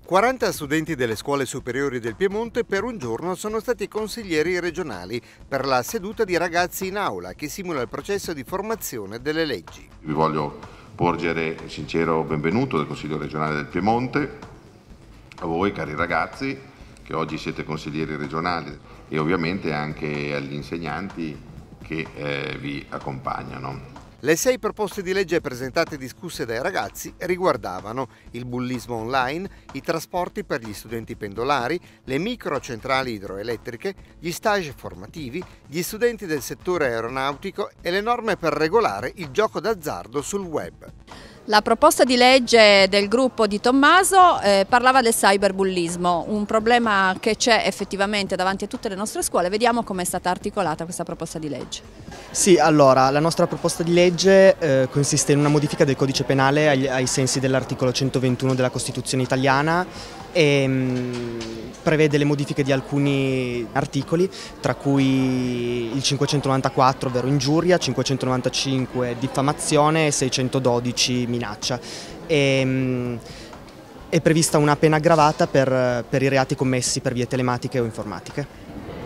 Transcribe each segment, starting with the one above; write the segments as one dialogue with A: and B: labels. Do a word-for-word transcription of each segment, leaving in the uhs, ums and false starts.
A: quaranta studenti delle scuole superiori del Piemonte per un giorno sono stati consiglieri regionali per la seduta di Ragazzi in Aula che simula il processo di formazione delle leggi.
B: Vi voglio porgere il sincero benvenuto del Consiglio regionale del Piemonte, a voi cari ragazzi che oggi siete consiglieri regionali e ovviamente anche agli insegnanti che eh, vi accompagnano.
A: Le sei proposte di legge presentate e discusse dai ragazzi riguardavano il bullismo online, i trasporti per gli studenti pendolari, le microcentrali idroelettriche, gli stage formativi, gli studenti del settore aeronautico e le norme per regolare il gioco d'azzardo sul web.
C: La proposta di legge del gruppo di Tommaso eh, parlava del cyberbullismo, un problema che c'è effettivamente davanti a tutte le nostre scuole. Vediamo come è stata articolata questa proposta di legge.
D: Sì, allora, la nostra proposta di legge eh, consiste in una modifica del codice penale ai, ai sensi dell'articolo centoventuno della Costituzione italiana e mh, prevede le modifiche di alcuni articoli, tra cui il cinquecentonovantaquattro, ovvero ingiuria, cinquecentonovantacinque diffamazione e seicentododici minaccia. E, mh, è prevista una pena aggravata per, per i reati commessi per vie telematiche o informatiche.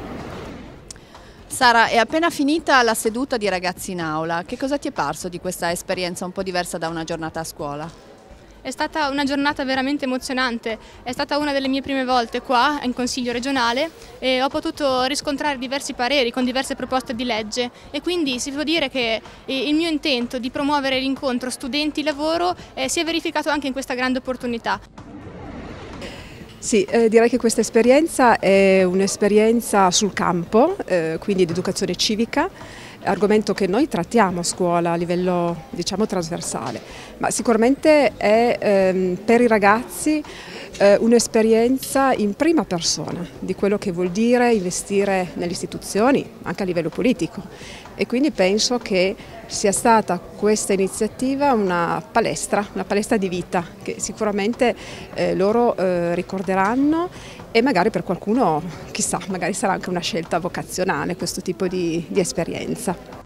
C: Sara, è appena finita la seduta di Ragazzi in Aula. Che cosa ti è parso di questa esperienza un po' diversa da una giornata a scuola?
E: È stata una giornata veramente emozionante, è stata una delle mie prime volte qua in Consiglio regionale e ho potuto riscontrare diversi pareri con diverse proposte di legge e quindi si può dire che il mio intento di promuovere l'incontro studenti-lavoro eh, si è verificato anche in questa grande opportunità.
F: Sì, eh, direi che questa esperienza è un'esperienza sul campo, eh, quindi di educazione civica, argomento che noi trattiamo a scuola a livello, diciamo, trasversale, ma sicuramente è ehm, per i ragazzi eh, un'esperienza in prima persona di quello che vuol dire investire nelle istituzioni, anche a livello politico, e quindi penso che sia stata questa iniziativa una palestra, una palestra di vita che sicuramente eh, loro eh, ricorderanno e magari per qualcuno, chissà, magari sarà anche una scelta vocazionale questo tipo di, di esperienza.